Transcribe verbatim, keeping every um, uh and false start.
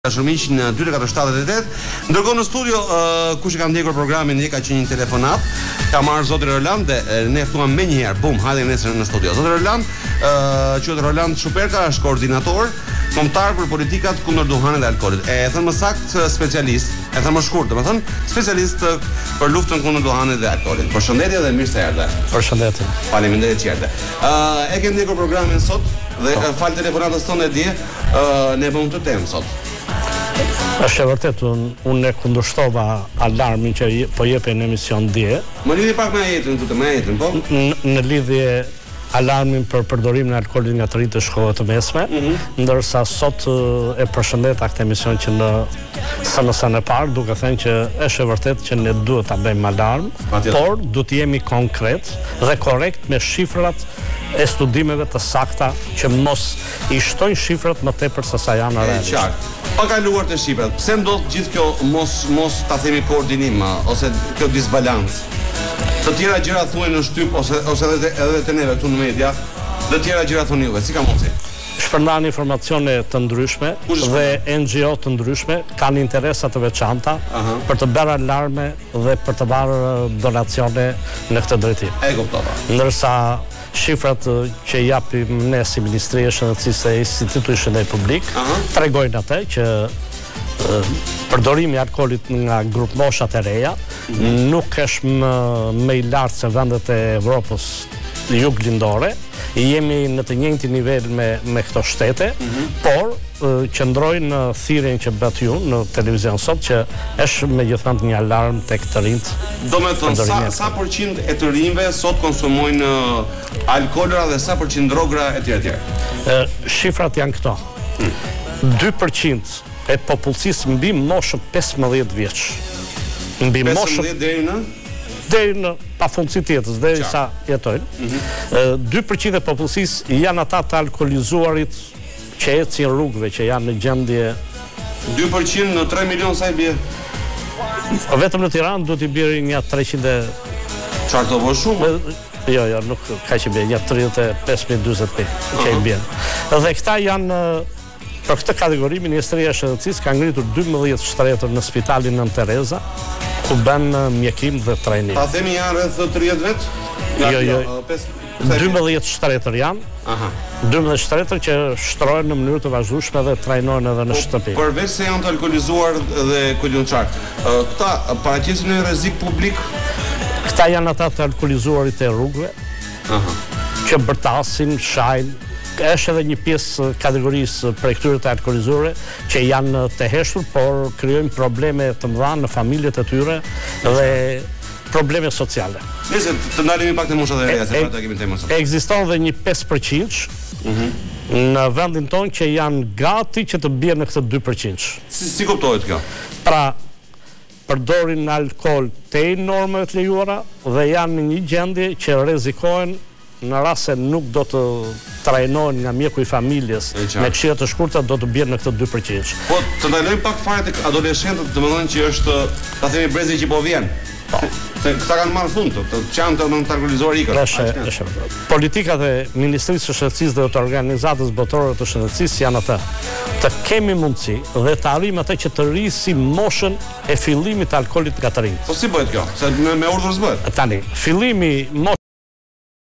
dashur miq në dy katër shtat e osht. Ndërkohë në studio uh, kush e ka ndjekur programin ne ka qenë një telefonat. Ka marrë zoti Roland dhe ne ftuam më një herë, bum, hajde nesër në studio. Zoti Roland, uh, quhet Roland Shuperka, është koordinator kombëtar për politikat kundër duhanit dhe alkoolit. E thënë më saktë specialist, e thënë më shkurt, domethënë specialist për luftën kundër duhanit dhe alkoolit. Përshëndetje dhe mirë se erdhe. Përshëndetje. Faleminderit që erdhe. Uh, e ke ndjekur programin sot dhe uh, fal telefonatës tonë dje, uh, ne bëmë të temë sot. Është e vërtet, unë un e kundërshtova alarmin që po jepe në emision dje. Më lidhi pak me ajetin, tutë me ajetin, po? N në lidhje alarmin për përdorimin e alkoolit nga të rinjtë të shkollave të mesme, mm -hmm. ndërsa sot e përshëndet këtë emision që në S N S-n e parë, duke thënë që është e vërtet që ne duhet ta bëjmë alarm, por duhet të jemi konkret dhe korrekt me shifrat e studimeve të sakta që mos i shtojnë shifrat më tepër se sa janë realisht. Qartë. Pa kaluar të shifrat, pse ndodh gjithë kjo mos mos ta themi koordinim ose kjo disbalancë? Të tjera gjëra thuhen në shtyp ose ose edhe edhe te neve këtu në media, të tjera gjëra thonë juve, si ka mundsi? Shpërndan informacione të ndryshme dhe N G O të ndryshme kanë interesa të veçanta Aha. për të bërë alarme dhe për të bërë donacione në këtë drejtim. E kuptova. Ndërsa shifrat që japim ne si Ministria e Shëndetësisë dhe Instituti i Shëndetësisë Publik tregojnë atë që përdorimi i alkoolit nga grup moshat e reja mm-hmm. nuk është më, më i lartë se vendet e Evropës juglindore, jemi në të njëjtin nivel me, me këto shtete, mm-hmm. por qëndrojnë në thirrjen që bët ju në televizion sot që është megjithatë një alarm tek të rinjt. Do me thënë, sa, sa përqind e të rinjve sot konsumojnë alkoolra dhe sa përqind drogra e tjera tjera? Shifrat janë këto. Mm. dy përqind e popullsisë mbi moshën pesëmbëdhjetë vjeç. Mbi moshën pesëmbëdhjetë deri në deri në pafundësi të jetës, deri sa jetojnë. Mm-hmm. dy përqind e popullsisë janë ata të alkoolizuarit që ecin rrugëve, që janë në gjendje. dy përqind në tre milion sa i bie? Vetëm në Tiranë duhet i bjerë një treqind. Çfarë do bësh shumë? Jo, jo, nuk ka që bie, një tridhjetë e pesë mijë njëzet e pesë që i bjen. Dhe këta janë për këtë kategori Ministria e Shëndetësisë ka ngritur dymbëdhjetë shtretër në Spitalin Nën Tereza, ku bën mjekim dhe trajnim. Ta themi janë rreth tridhjetë vet? Jo, jo. dymbëdhjetë shtretër janë. Aha. dymbëdhjetë shtretër që shtrohen në mënyrë të vazhdueshme dhe trajnohen edhe në shtëpi. Përveç se janë të alkoolizuar dhe kujdimtar, këta paraqesin një rrezik publik? Këta janë ata të alkoolizuarit e rrugëve, Aha. që bërtasin, shajnë. Është edhe një pjesë kategorisë për këtyre të alkoolizuara që janë të heshtur, por krijojnë probleme të mëdha në familjet e tyre dhe probleme sociale. Nëse të ndalemi pak te moshat e reja, se ata kemi temën sot. Ekziston edhe një pesë përqind mm-hmm. në vendin tonë që janë gati që të bien në këtë dy përqind. Si, si kuptohet kjo? Pra, përdorin alkool te normave të lejuara dhe janë në një gjendje që rrezikohen në rast se nuk do të trajnohen nga mjeku i familjes me këshilla të shkurta, do të bien në këtë dy përqind. Po të ndalojmë pak fare tek adoleshentët, domethënë që është, ta themi, brezi që po vjen. Se këta kanë marrë fund, të çan të të alkoolizuar ikën. Politikat e Ministrisë së Shëndetësisë dhe të organizatës botërore të shëndetësisë janë atë. Të kemi mundësi dhe të arrijmë atë që të rrisim moshën e fillimit të alkoolit nga të rinjt. Po si bëhet kjo? Se me, me urdhër s'bëhet? Tani, fillimi